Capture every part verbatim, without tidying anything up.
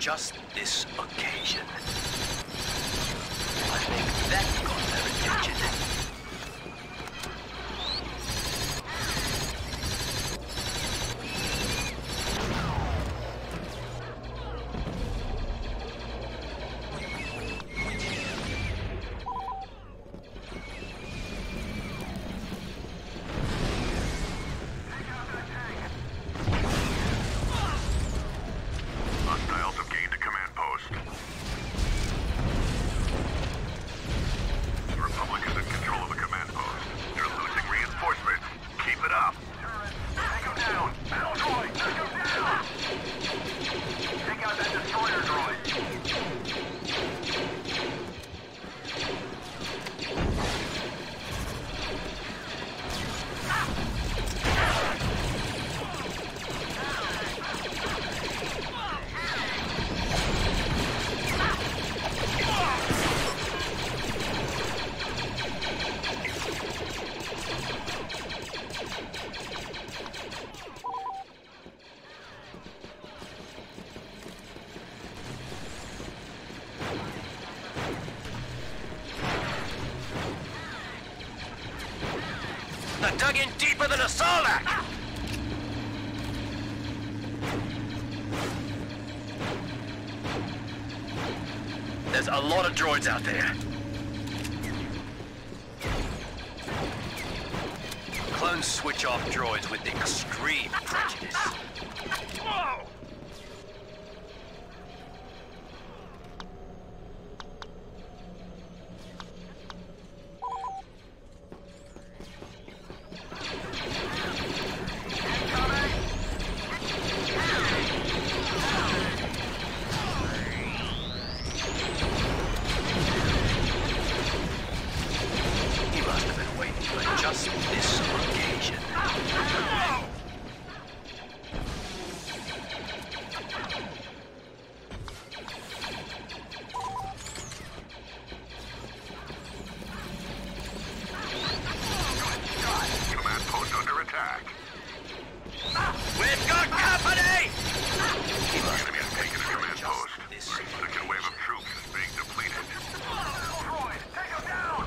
just this occasion. I think that got their attention. I dug in deeper than a Sarlacc! There's a lot of droids out there. Clones switch off droids with extreme prejudice. Whoa! Just this occasion. Command post under attack. We've got company! The enemy has taken a command post. Our second wave of troops is being depleted. Droid, take him down!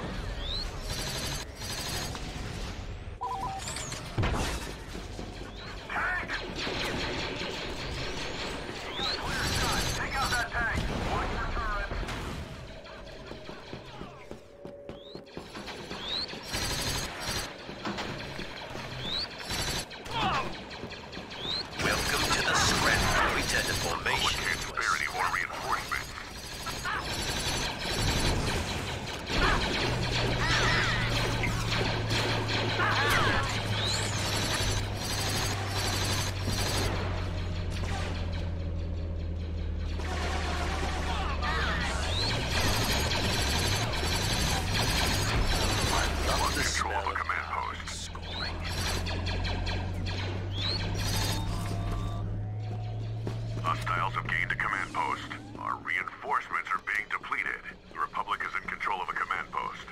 Hostiles have gained a command post. Our reinforcements are being depleted. The Republic is in control of a command post.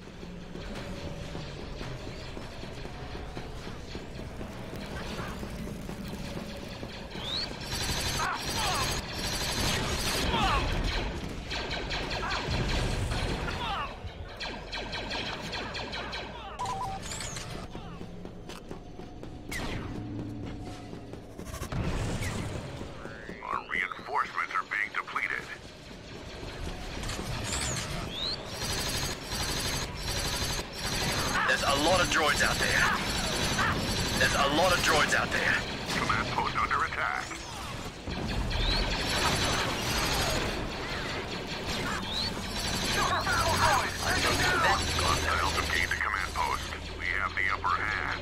There's a lot of droids out there. There's a lot of droids out there. Command post under attack. Hostiles have gained a command post. We have the upper hand.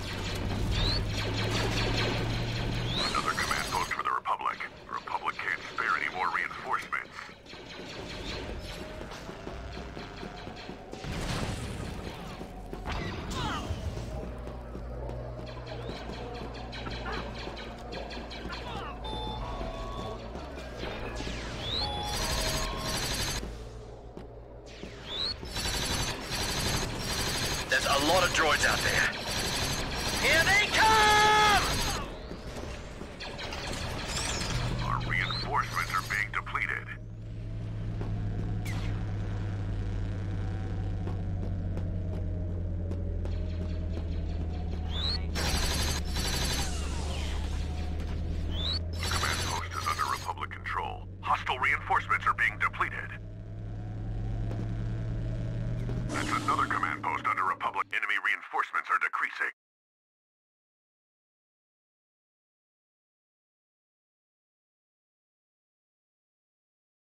Another command post for the Republic. The Republic can't spare any more reinforcements. There's a lot of droids out there. Here they come! Our reinforcements are being reinforcements are being depleted. That's another command post under Republic. Enemy reinforcements are decreasing.